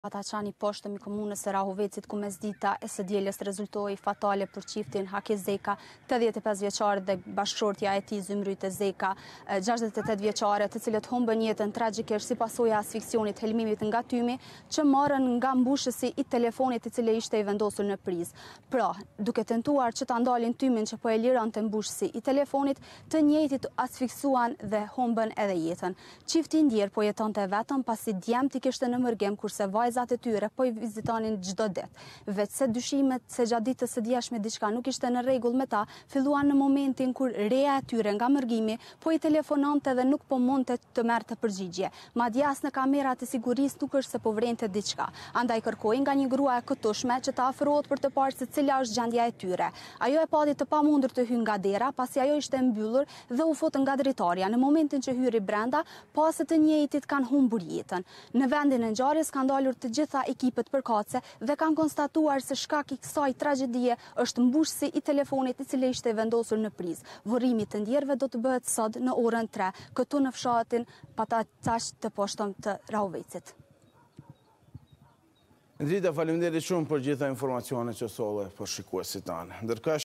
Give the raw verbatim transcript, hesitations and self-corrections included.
Ataqani poshtëm i komunës së Rahovecit ku mesdita e së dielës rezultoi fatale për çiftin Hakez Zeka, tetëdhjetë e pesë vjeçare dhe bashkëshortja e tij Zymryte Zeka, gjashtëdhjetë e tetë vjeçare, të cilët humbën jetën tragjikisht si pasojë e asfiksionit helmimit nga tymi që morën nga mbushësi i telefonit i cili ishte i vendosur në prizë. Pra, duke tentuar që ta ndalin tymin që po e lironte mbushësi i telefonit, të njëjtit asfiksuan dhe humbën edhe jetën. Çifti i ndjer po jetonte vetëm pasi djemti kishte në mërgim kurse vajzat e tyre po i vizitonin çdo ditë. Veç se dyshimet se gjatë ditës së djeshme diçka nuk ishte në rregull me ta, filluan në momentin kur reja e tyre nga mërgimi po i telefononte dhe nuk po mundte të merrte përgjigje. Madje as në kamerat e sigurisë nuk është se po vrente diçka. Andaj kërkoi nga një grua e këtushme që të afrohet për të parë se cila është gjendja e tyre. Ajo e pati të pamundur të hyjë nga dera, pasi ajo ishte mbyllur dhe u fut nga dritarja. Në momentin që hyri brenda, pa se të njëjtit kanë humbur jetën. Në vendin e ngjarjes kanë dalur të gjitha ekipet përkatëse dhe kanë konstatuar se shkak i kësaj tragjedie është mbushësi i telefonit i cili ishte vendosur në prizë. Vorrimi të ndjerëve do të bëhet sot në orën tre, këtu në fshatin Pataqash të poshtëm të Rahovecit. Ndrita, faleminderit shumë për gjitha informacionet që solle për shikuesit tanë.